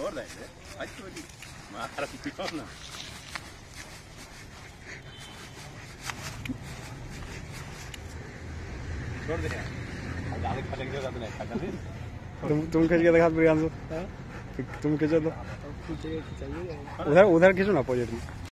छोड़ दे आज तो मार पियो ना छोड़ दे यार खटक दे नहीं खाता तुम खींच के दिखा प्रियांशु तुम खींचो तो उधर खींचो ना अपोजिट में।